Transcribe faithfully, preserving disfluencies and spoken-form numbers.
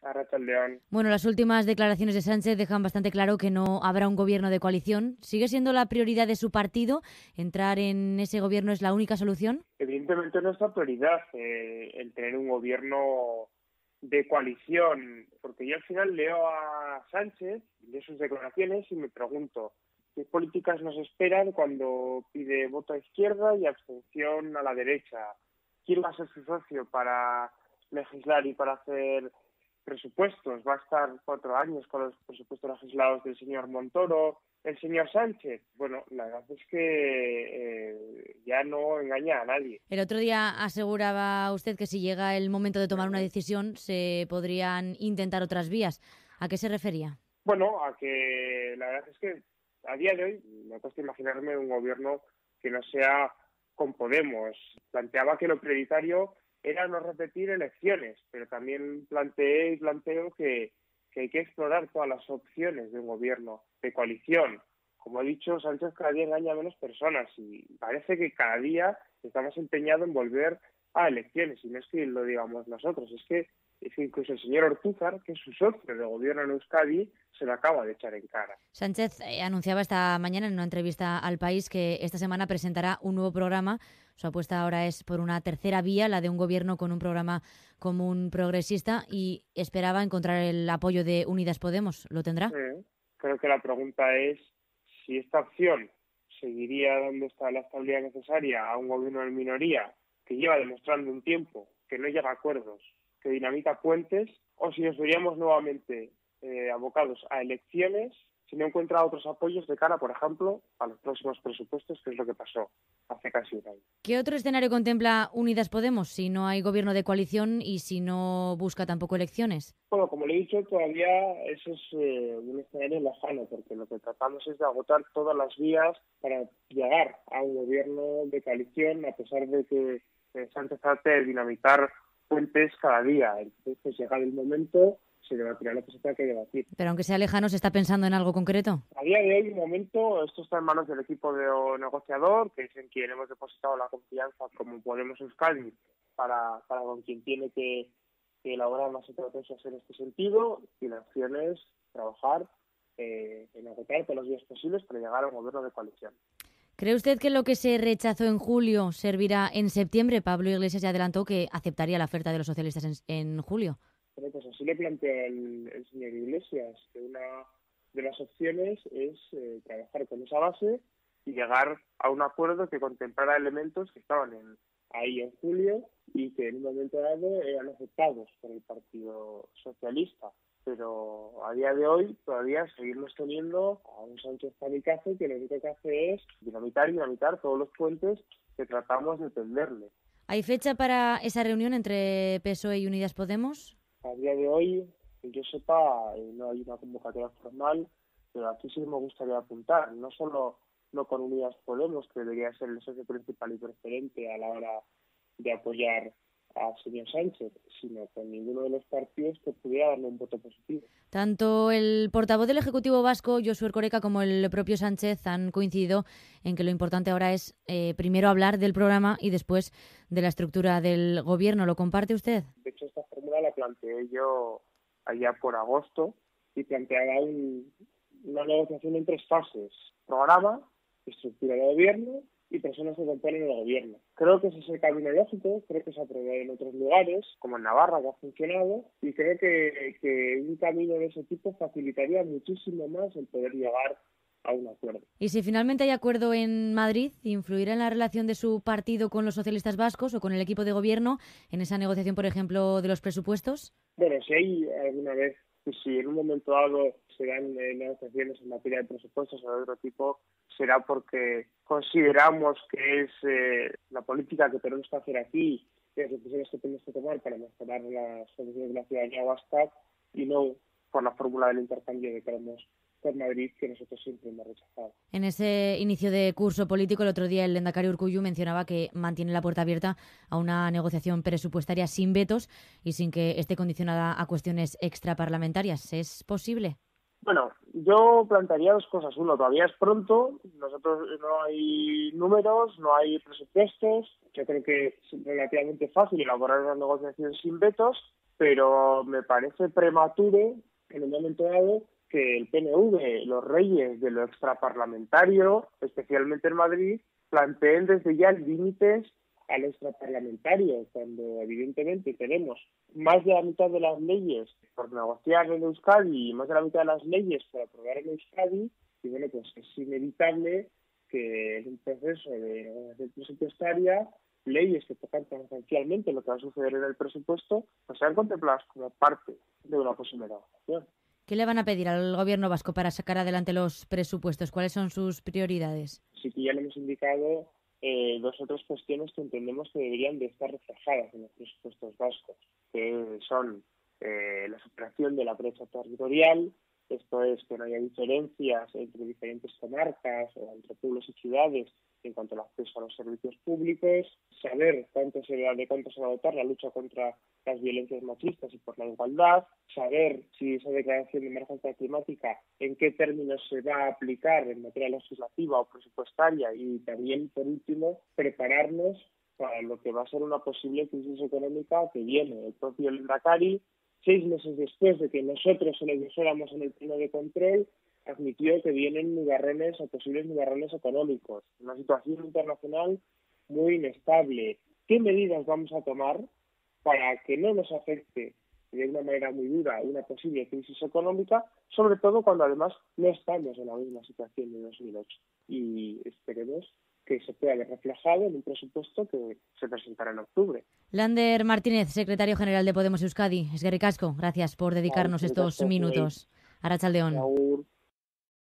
Arratsaldeon. Bueno, las últimas declaraciones de Sánchez dejan bastante claro que no habrá un gobierno de coalición. ¿Sigue siendo la prioridad de su partido? ¿Entrar en ese gobierno es la única solución? Evidentemente nuestra prioridad eh, el tener un gobierno de coalición, porque yo al final leo a Sánchez, leo sus declaraciones y me pregunto qué políticas nos esperan cuando pide voto a izquierda y abstención a la derecha. ¿Quién va a ser su socio para legislar y para hacer presupuestos? ¿Va a estar cuatro años con los presupuestos legislados del señor Montoro, el señor Sánchez? Bueno, la verdad es que eh, ya no engaña a nadie. El otro día aseguraba usted que si llega el momento de tomar una decisión se podrían intentar otras vías. ¿A qué se refería? Bueno, a que la verdad es que a día de hoy me cuesta imaginarme un gobierno que no sea con Podemos. Planteaba que lo prioritario era no repetir elecciones, pero también planteé y planteo que, que hay que explorar todas las opciones de un gobierno de coalición. Como he dicho, Sánchez cada día engaña a menos personas y parece que cada día estamos empeñados en volver a elecciones. Y no es que lo digamos nosotros, es que, es que incluso el señor Ortúzar, que es su socio de gobierno en Euskadi, se lo acaba de echar en cara. Sánchez eh, anunciaba esta mañana en una entrevista al País que esta semana presentará un nuevo programa. Su apuesta ahora es por una tercera vía, la de un gobierno con un programa común progresista, y esperaba encontrar el apoyo de Unidas Podemos. ¿Lo tendrá? Eh, creo que la pregunta es si esta opción seguiría dando la estabilidad necesaria a un gobierno en minoría que lleva demostrando un tiempo que no llega a acuerdos, que dinamita puentes, o si nos veríamos nuevamente eh, abocados a elecciones si no encuentra otros apoyos de cara, por ejemplo, a los próximos presupuestos, que es lo que pasó hace casi un año. ¿Qué otro escenario contempla Unidas Podemos si no hay gobierno de coalición y si no busca tampoco elecciones? Bueno, como le he dicho, todavía eso es eh, un escenario lejano, porque lo que tratamos es de agotar todas las vías para llegar a un gobierno de coalición, a pesar de que eh, Sánchez trate de dinamitar puentes cada día. Entonces, llegado el momento, se debatirá lo que se tenga que debatir. Pero aunque sea lejano, ¿se está pensando en algo concreto? A día de hoy, de momento, esto está en manos del equipo de negociador, que es en quien hemos depositado la confianza como Podemos Euskadi, para, para con quien tiene que, que elaborar más estrategias en este sentido, y la opción es trabajar eh, en agotar todas las vías posibles para llegar a un gobierno de coalición. ¿Cree usted que lo que se rechazó en julio servirá en septiembre? Pablo Iglesias ya adelantó que aceptaría la oferta de los socialistas en, en julio. Pero pues así le plantea el, el señor Iglesias, que una de las opciones es eh, trabajar con esa base y llegar a un acuerdo que contemplara elementos que estaban en, ahí en julio y que en un momento dado eran aceptados por el Partido Socialista. Pero a día de hoy todavía seguimos teniendo a un Sánchez kamikaze que lo único que hace es dinamitar y dinamitar todos los puentes que tratamos de tenderle. ¿Hay fecha para esa reunión entre P S O E y Unidas Podemos? A día de hoy, que yo sepa, no hay una convocatoria formal, pero aquí sí me gustaría apuntar, no solo no con Unidas Podemos, que debería ser el socio principal y preferente a la hora de apoyar al señor Sánchez, sino con ninguno de los partidos que pudiera darle un voto positivo. Tanto el portavoz del Ejecutivo Vasco, Josu Erkoreka, como el propio Sánchez han coincidido en que lo importante ahora es eh, primero hablar del programa y después de la estructura del gobierno. ¿Lo comparte usted? De hecho, esta fórmula la planteé yo allá por agosto y planteaba un, una negociación en tres fases: programa, estructura de gobierno y personas que componen el gobierno. Creo que ese es el camino lógico, creo que se ha probado en otros lugares, como en Navarra, que ha funcionado, y creo que, que un camino de ese tipo facilitaría muchísimo más el poder llegar a un acuerdo. ¿Y si finalmente hay acuerdo en Madrid, influirá en la relación de su partido con los socialistas vascos o con el equipo de gobierno en esa negociación, por ejemplo, de los presupuestos? Bueno, si hay alguna vez, si en un momento dado se dan eh, negociaciones en materia de presupuestos o de otro tipo, será porque consideramos que es eh, la política que tenemos que hacer aquí y las decisiones que tenemos que tomar para mejorar las condiciones de la ciudadanía vasca, y no por la fórmula del intercambio que queremos con Madrid, que nosotros siempre hemos rechazado. En ese inicio de curso político, el otro día el lehendakari Urkullu mencionaba que mantiene la puerta abierta a una negociación presupuestaria sin vetos y sin que esté condicionada a cuestiones extraparlamentarias. ¿Es posible? Bueno, yo plantearía dos cosas. Uno, todavía es pronto, nosotros no hay números, no hay presupuestos. Yo creo que es relativamente fácil elaborar una negociación sin vetos. pero me parece prematuro en un momento dado que el P N V, los reyes de lo extraparlamentario, especialmente en Madrid, planteen desde ya límites al extraparlamentario, cuando evidentemente tenemos más de la mitad de las leyes por negociar en Euskadi y más de la mitad de las leyes por aprobar en Euskadi, y bueno, pues es inevitable que en un proceso de negociación presupuestaria, leyes que tocan tangencialmente lo que va a suceder en el presupuesto, pues sean contempladas como parte de una posible negociación. ¿Qué le van a pedir al gobierno vasco para sacar adelante los presupuestos? ¿Cuáles son sus prioridades? Sí que ya le hemos indicado eh, dos otras cuestiones que entendemos que deberían de estar reflejadas en los presupuestos vascos, que son eh, la superación de la brecha territorial, esto es que no haya diferencias entre diferentes comarcas o entre pueblos y ciudades en cuanto al acceso a los servicios públicos, saber cuánto se va, de cuánto se va a dotar la lucha contra las violencias machistas y por la igualdad, saber si esa declaración de emergencia climática en qué términos se va a aplicar en materia legislativa o presupuestaria, y también, por último, prepararnos para lo que va a ser una posible crisis económica que viene. El propio Lehendakari, seis meses después de que nosotros se lo dijéramos en el pleno de control, admitió que vienen nubarrones o posibles nubarrones económicos, una situación internacional muy inestable. ¿Qué medidas vamos a tomar para que no nos afecte de una manera muy dura una posible crisis económica, sobre todo cuando además no estamos en la misma situación de dos mil ocho? Y esperemos que se pueda ver reflejado en un presupuesto que se presentará en octubre. Lander Martínez, secretario general de Podemos Euskadi. Eskerrik asko, gracias por dedicarnos estos minutos. Arratsalde on.